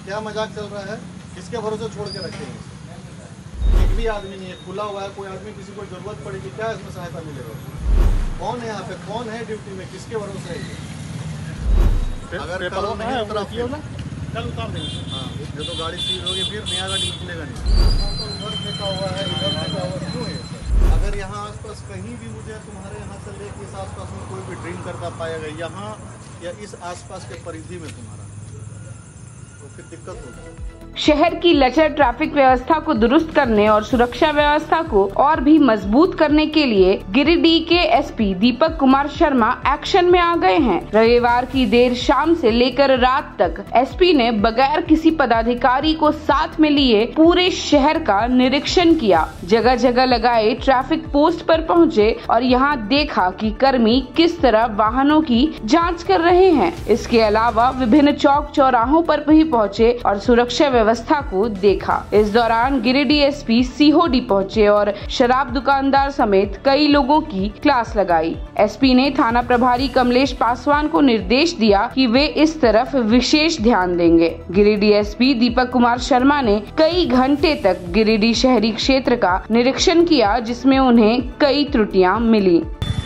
क्या मजाक चल रहा है? किसके भरोसे छोड़ के रखे हैं? एक भी आदमी नहीं है, खुला हुआ है। कोई आदमी किसी को जरूरत पड़ेगी, क्या इसमें सहायता मिलेगा? कौन है यहाँ पे? कौन है ड्यूटी में? किसके भरोसे है ये? अगर कल नहीं उतरा कल उतार देंगे। हाँ, जो तो गाड़ी सीज होगी फिर नया गाड़ी निकलेगा नहीं। उधर फेंका हुआ है, इधर फेंका हुआ है, क्यों है सर? अगर यहाँ आसपास कहीं भी मुझे तुम्हारे यहाँ से लेके इस आसपास में कोई भी ड्रिंक करता पाएगा यहाँ या इस आसपास के परिधि में तुम्हारा, तो फिर दिक्कत होगी। शहर की लचर ट्रैफिक व्यवस्था को दुरुस्त करने और सुरक्षा व्यवस्था को और भी मजबूत करने के लिए गिरिडीह के एसपी दीपक कुमार शर्मा एक्शन में आ गए हैं। रविवार की देर शाम से लेकर रात तक एसपी ने बगैर किसी पदाधिकारी को साथ में लिए पूरे शहर का निरीक्षण किया। जगह जगह लगाए ट्रैफिक पोस्ट पर पहुंचे और यहां देखा कि कर्मी किस तरह वाहनों की जांच कर रहे हैं। इसके अलावा विभिन्न चौक चौराहों पर भी पहुंचे और सुरक्षा व्यवस्था को देखा। इस दौरान गिरिडीह एसपी सीओडी पहुंचे और शराब दुकानदार समेत कई लोगों की क्लास लगाई। एसपी ने थाना प्रभारी कमलेश पासवान को निर्देश दिया कि वे इस तरफ विशेष ध्यान देंगे। गिरिडीह एसपी दीपक कुमार शर्मा ने कई घंटे तक गिरिडीह शहरी क्षेत्र का निरीक्षण किया, जिसमें उन्हें कई त्रुटियां मिली।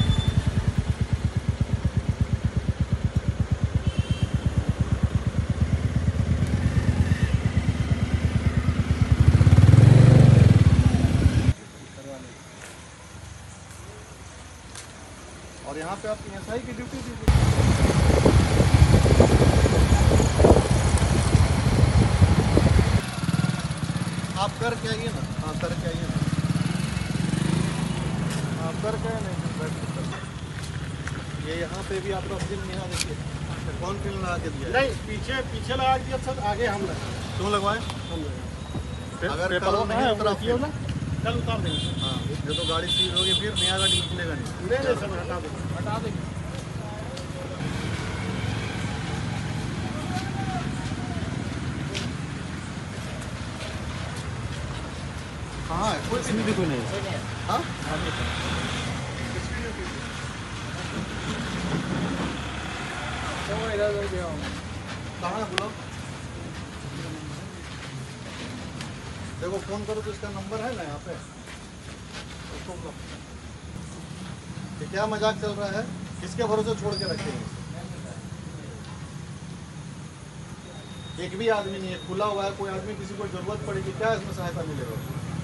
और यहाँ पे आपकी एसआई की ड्यूटी दीजिए। आप कर के आइए ना। हाँ, कर के आइए ना। हाँ, कर के आए नहीं ये यहाँ पे भी आपका फिल्म यहाँ देखिए कौन फिल्म लगा के दिया? नहीं, पीछे लगा दिया सर, आगे हम लगाए। क्यों लगवाए? हम लगाए। अगर कल नहीं उतरा कल उतार देंगे। हाँ, जो तो गाड़ी सीज होगी फिर नया गाड़ी निकलेगा नहीं। नहीं सर, हटा देंगे। हाँ, कोई भी कोई नहीं है। हाँ, कहाँ है बुलाओ? देखो फोन करो तो इसका नंबर है ना यहाँ पे, उसको बुलाओ। क्या मजाक चल रहा है? किसके भरोसे छोड़ के रखे हैं? एक भी आदमी नहीं है, खुला हुआ है। कोई आदमी किसी को जरूरत पड़ेगी, क्या इसमें सहायता मिलेगा?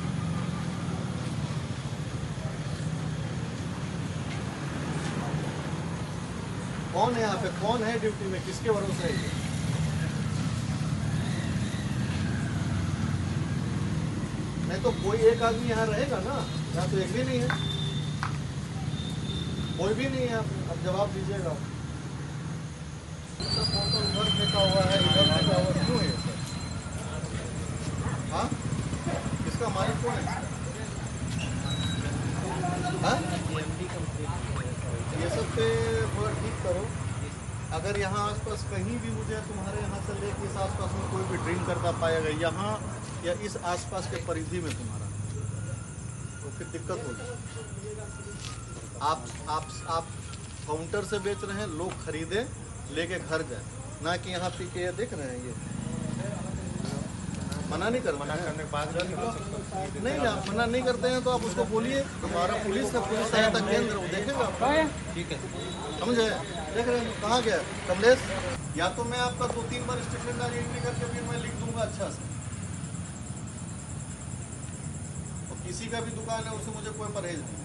कौन है यहाँ पे? कौन है ड्यूटी में? किसके भरोसे है ये? नहीं तो कोई एक आदमी यहाँ रहेगा ना। यहाँ तो एक भी नहीं है, कोई भी नहीं है। अब जवाब दीजिएगा। उधर फेंका हुआ है, इधर फेंका हुआ है, क्यों है सर? हाँ, इसका मालिक कौन है? हाँ? ये सब पे थोड़ा ठीक करो। अगर यहाँ आसपास कहीं भी मुझे तुम्हारे यहाँ से लेके इस आसपास में कोई भी ड्रिंक करता पाएगा यहाँ या इस आसपास के परिधि में तुम्हारा, तो फिर दिक्कत होगी। आप काउंटर से बेच रहे हैं, लोग खरीदे लेके घर जाए, ना कि यहाँ पी के देख रहे हैं। ये मना नहीं कर, मना करने के बाद नहीं, आप मना नहीं करते हैं तो आप उसको बोलिए हमारा पुलिस का पुलिस सहायता केंद्र वो देखेगा। ठीक है, समझे? देख रहे हैं कहाँ गया कमलेश? या तो मैं आपका 2-3 बार स्टेटमेंट आज एंट्री करके फिर मैं लिख दूंगा अच्छा से। तो किसी का भी दुकान है उससे मुझे कोई परहेज नहीं।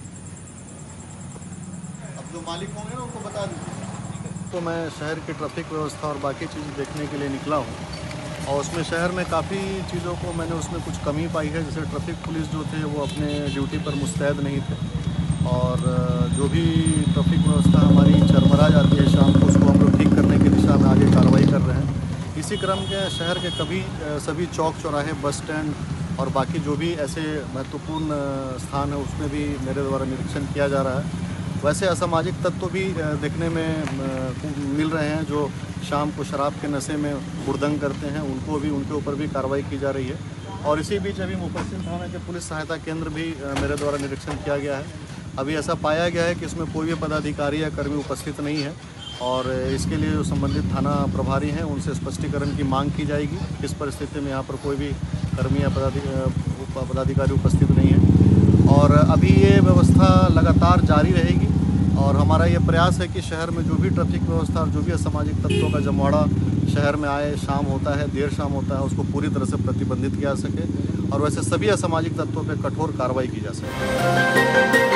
अब जो मालिक होंगे ना उनको बता दीजिए। तो मैं शहर की ट्रैफिक व्यवस्था और बाकी चीज़ें देखने के लिए निकला हूँ और उसमें शहर में काफ़ी चीज़ों को मैंने उसमें कुछ कमी पाई है। जैसे ट्रैफिक पुलिस जो थे वो अपने ड्यूटी पर मुस्तैद नहीं थे और जो भी ट्रैफिक व्यवस्था हमारी चरमरा जाती है शाम को, उसको हम लोग ठीक करने की दिशा में आगे कार्रवाई कर रहे हैं। इसी क्रम के शहर के सभी चौक चौराहे, बस स्टैंड और बाकी जो भी ऐसे महत्वपूर्ण स्थान है उसमें भी मेरे द्वारा निरीक्षण किया जा रहा है। वैसे असामाजिक तत्व भी देखने में मिल रहे हैं जो शाम को शराब के नशे में हुड़दंग करते हैं, उनके ऊपर भी कार्रवाई की जा रही है। और इसी बीच अभी मुफस्सिल थाना के पुलिस सहायता केंद्र भी मेरे द्वारा निरीक्षण किया गया है। अभी ऐसा पाया गया है कि इसमें कोई भी पदाधिकारी या कर्मी उपस्थित नहीं है और इसके लिए जो संबंधित थाना प्रभारी हैं उनसे स्पष्टीकरण की मांग की जाएगी। किस परिस्थिति में यहाँ पर कोई भी कर्मी या पदाधिकारी उपस्थित नहीं है और अभी ये व्यवस्था लगातार जारी रहेगी और हमारा ये प्रयास है कि शहर में जो भी ट्रैफिक व्यवस्था और जो भी असामाजिक तत्वों का जमावड़ा शहर में आए, शाम होता है, देर शाम होता है, उसको पूरी तरह से प्रतिबंधित किया जा सके और वैसे सभी असामाजिक तत्वों पर कठोर कार्रवाई की जा सके।